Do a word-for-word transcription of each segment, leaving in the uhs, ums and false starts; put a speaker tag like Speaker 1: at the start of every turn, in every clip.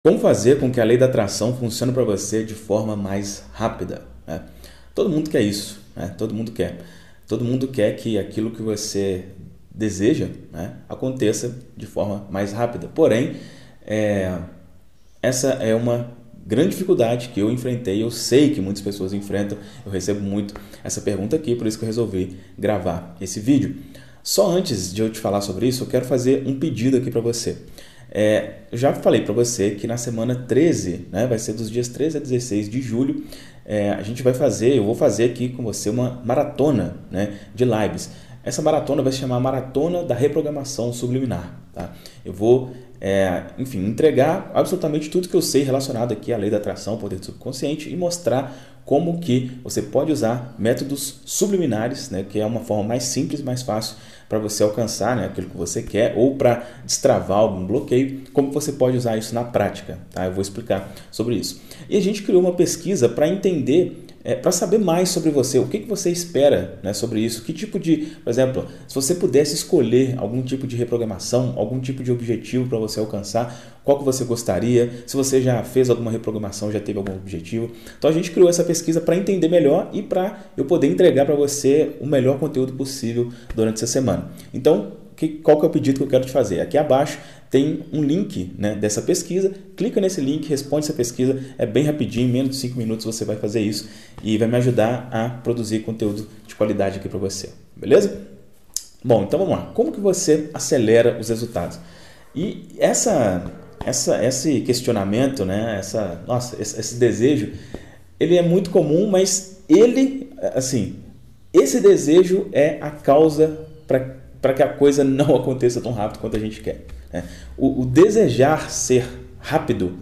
Speaker 1: Como fazer com que a lei da atração funcione para você de forma mais rápida, né? Todo mundo quer isso, né? Todo mundo quer. Todo mundo quer que aquilo que você deseja, né, aconteça de forma mais rápida. Porém, é, essa é uma grande dificuldade que eu enfrentei. Eu sei que muitas pessoas enfrentam. Eu recebo muito essa pergunta aqui, por isso que eu resolvi gravar esse vídeo. Só antes de eu te falar sobre isso, eu quero fazer um pedido aqui para você. É, eu já falei para você que na semana treze, né, vai ser dos dias treze a dezesseis de julho, é, a gente vai fazer, eu vou fazer aqui com você uma maratona, né, de lives. Essa maratona vai se chamar Maratona da Reprogramação Subliminar. Tá? Eu vou, é, enfim, entregar absolutamente tudo que eu sei relacionado aqui à lei da atração, poder do subconsciente, e mostrar como que você pode usar métodos subliminares, né, que é uma forma mais simples e mais fácil para você alcançar, né, aquilo que você quer, ou para destravar algum bloqueio, como você pode usar isso na prática. Tá? Eu vou explicar sobre isso. E a gente criou uma pesquisa para entender, é, para saber mais sobre você, o que, que você espera, né, sobre isso, que tipo de, por exemplo, se você pudesse escolher algum tipo de reprogramação, algum tipo de objetivo para você alcançar, qual que você gostaria, se você já fez alguma reprogramação, já teve algum objetivo. Então a gente criou essa pesquisa para entender melhor e para eu poder entregar para você o melhor conteúdo possível durante essa semana. Então, que, qual que é o pedido que eu quero te fazer? Aqui abaixo tem um link, né, dessa pesquisa, clica nesse link, responde essa pesquisa, é bem rapidinho, em menos de cinco minutos você vai fazer isso e vai me ajudar a produzir conteúdo de qualidade aqui para você, beleza? Bom, então vamos lá, como que você acelera os resultados? E essa, essa, esse questionamento, né, essa, nossa, esse, esse desejo, ele é muito comum, mas ele, assim, esse desejo é a causa para para que a coisa não aconteça tão rápido quanto a gente quer. Né? O, o desejar ser rápido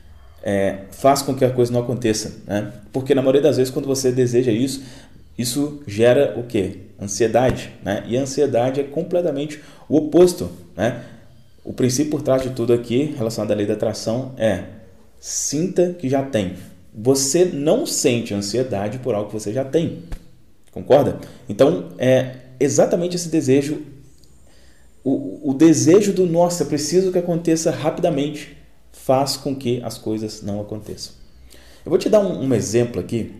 Speaker 1: é, faz com que a coisa não aconteça. Né? Porque na maioria das vezes, quando você deseja isso, isso gera o quê? Ansiedade. Né? E a ansiedade é completamente o oposto. Né? O princípio por trás de tudo aqui, relacionado à lei da atração, é sinta que já tem. Você não sente ansiedade por algo que você já tem. Concorda? Então, é exatamente esse desejo, o, o desejo do nossa, preciso que aconteça rapidamente, faz com que as coisas não aconteçam. Eu vou te dar um, um exemplo aqui,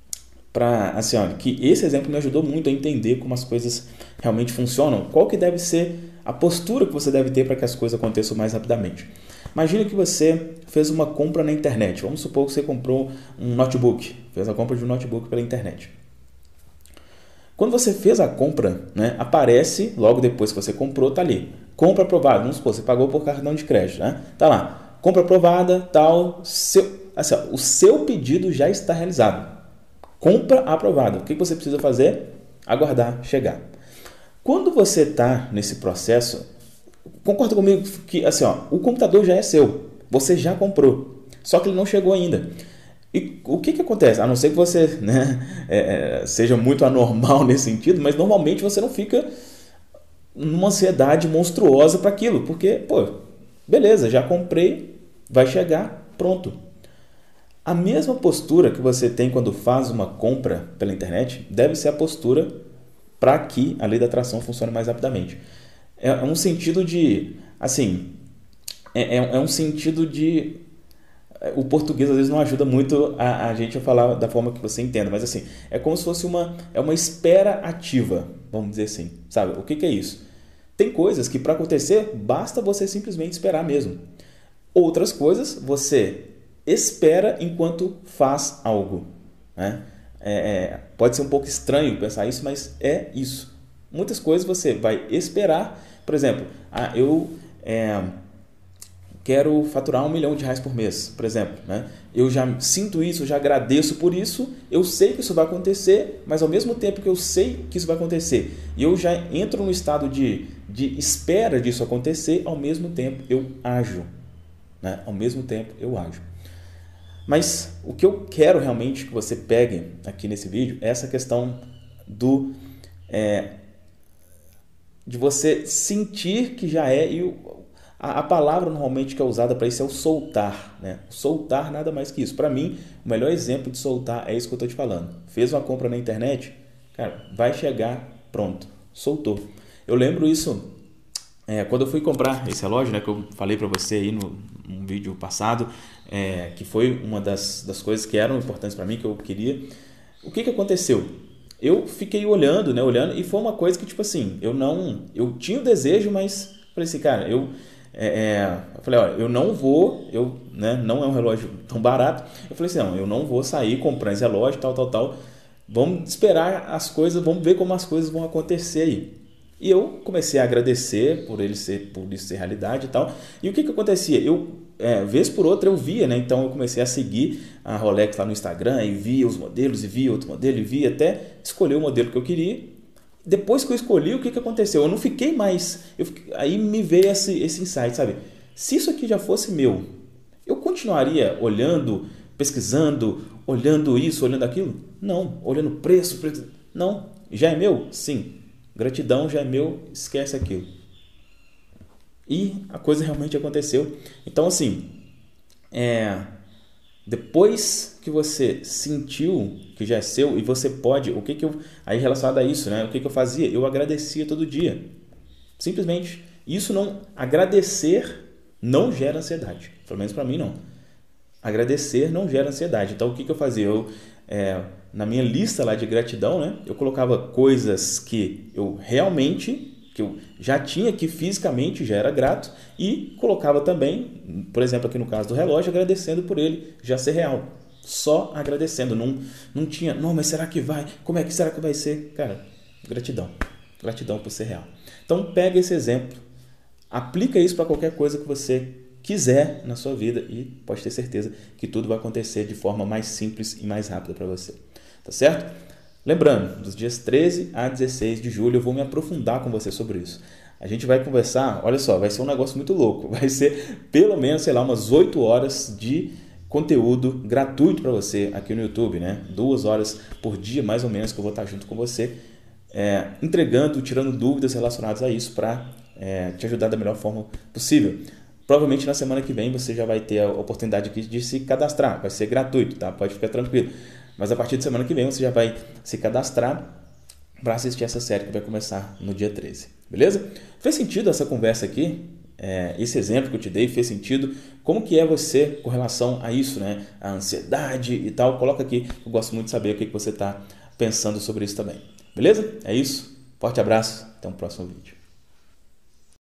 Speaker 1: para assim, olha, que esse exemplo me ajudou muito a entender como as coisas realmente funcionam, qual que deve ser a postura que você deve ter para que as coisas aconteçam mais rapidamente. Imagina que você fez uma compra na internet, vamos supor que você comprou um notebook, fez a compra de um notebook pela internet. Quando você fez a compra, né, aparece, logo depois que você comprou, tá ali. Compra aprovada. Vamos supor, você pagou por cartão de crédito, né? Tá lá. Compra aprovada, tal. Seu, assim, ó, o seu pedido já está realizado. Compra aprovada. O que você precisa fazer? Aguardar chegar. Quando você está nesse processo, concorda comigo que assim, ó, o computador já é seu. Você já comprou. Só que ele não chegou ainda. E o que, que acontece? A não ser que você, né, é, seja muito anormal nesse sentido, mas normalmente você não fica numa ansiedade monstruosa para aquilo, porque, pô, beleza, já comprei, vai chegar, pronto. A mesma postura que você tem quando faz uma compra pela internet deve ser a postura para que a lei da atração funcione mais rapidamente. É um sentido de, assim, é, é um sentido de... O português às vezes não ajuda muito a, a gente a falar da forma que você entenda, mas assim, é como se fosse uma, é uma espera ativa, vamos dizer assim, sabe? O que, que é isso? Tem coisas que para acontecer basta você simplesmente esperar mesmo. Outras coisas você espera enquanto faz algo, né? É, é, pode ser um pouco estranho pensar isso, mas é isso. Muitas coisas você vai esperar, por exemplo, ah, eu... É, quero faturar um milhão de reais por mês, por exemplo. Né? Eu já sinto isso, eu já agradeço por isso, eu sei que isso vai acontecer, mas ao mesmo tempo que eu sei que isso vai acontecer, e eu já entro no estado de, de espera disso acontecer, ao mesmo tempo eu ajo. Né? Ao mesmo tempo eu ajo. Mas o que eu quero realmente que você pegue aqui nesse vídeo é essa questão do... É, de você sentir que já é... E o, A, a palavra normalmente que é usada para isso é o soltar. Né? Soltar nada mais que isso. Para mim, o melhor exemplo de soltar é isso que eu estou te falando. Fez uma compra na internet, cara, vai chegar, pronto, soltou. Eu lembro isso É, quando eu fui comprar esse relógio, né, que eu falei para você aí no, no vídeo passado, é, que foi uma das, das coisas que eram importantes para mim, que eu queria, o que que aconteceu? Eu fiquei olhando, né, olhando, e foi uma coisa que, tipo assim, eu não, eu tinha o desejo, mas falei assim, cara, eu, é, é, eu falei, olha, eu não vou, eu, né, não é um relógio tão barato, eu falei assim, não, eu não vou sair comprando esse relógio, tal, tal, tal, vamos esperar as coisas, vamos ver como as coisas vão acontecer aí. E eu comecei a agradecer por ele ser, por isso ser realidade e tal. E o que que acontecia? Eu, é, vez por outra, eu via, né? Então eu comecei a seguir a Rolex lá no Instagram e via os modelos, e via outro modelo, e via até escolher o modelo que eu queria. Depois que eu escolhi, o que que aconteceu? Eu não fiquei mais... Eu fiquei, aí me veio esse, esse insight, sabe? Se isso aqui já fosse meu, eu continuaria olhando, pesquisando, olhando isso, olhando aquilo? Não. Olhando preço, preço... Não. Já é meu? Sim. Gratidão já é meu, esquece aquilo. E a coisa realmente aconteceu. Então, assim, é, depois que você sentiu que já é seu e você pode, o que que eu, aí relacionado a isso, né? O que que eu fazia? Eu agradecia todo dia. Simplesmente. Isso não, agradecer não gera ansiedade. Pelo menos para mim não. Agradecer não gera ansiedade. Então, o que que eu fazia? Eu, é, na minha lista lá de gratidão, né, eu colocava coisas que eu realmente, que eu já tinha, que fisicamente já era grato, e colocava também, por exemplo, aqui no caso do relógio, agradecendo por ele já ser real. Só agradecendo. Não, não tinha, não, mas será que vai? Como é que será que vai ser? Cara, gratidão. Gratidão por ser real. Então, pega esse exemplo, aplica isso para qualquer coisa que você quiser na sua vida e pode ter certeza que tudo vai acontecer de forma mais simples e mais rápida para você. Tá certo? Lembrando, dos dias treze a dezesseis de julho eu vou me aprofundar com você sobre isso. A gente vai conversar, olha só, vai ser um negócio muito louco. Vai ser pelo menos, sei lá, umas oito horas de conteúdo gratuito para você aqui no YouTube, né? Duas horas por dia, mais ou menos, que eu vou estar junto com você, é, entregando, tirando dúvidas relacionadas a isso para é, te ajudar da melhor forma possível. Provavelmente na semana que vem você já vai ter a oportunidade aqui de se cadastrar. Vai ser gratuito, tá? Pode ficar tranquilo. Mas a partir de semana que vem você já vai se cadastrar para assistir essa série que vai começar no dia treze. Beleza? Fez sentido essa conversa aqui? É, esse exemplo que eu te dei fez sentido? Como que é você com relação a isso, né? A ansiedade e tal? Coloca aqui. Eu gosto muito de saber o que você está pensando sobre isso também. Beleza? É isso. Forte abraço. Até o próximo vídeo.